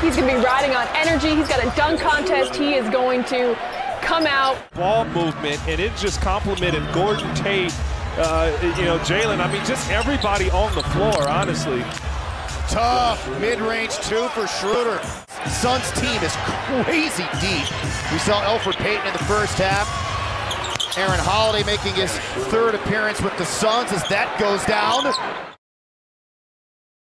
He's going to be riding on energy. He's got a dunk contest. He is going to come out. Ball movement, and it just complimented Gordon Tate, Jalen. I mean, just everybody on the floor, honestly. Tough mid-range two for Schroeder. Suns team is crazy deep. We saw Elfrid Payton in the first half. Aaron Holiday making his third appearance with the Suns as that goes down.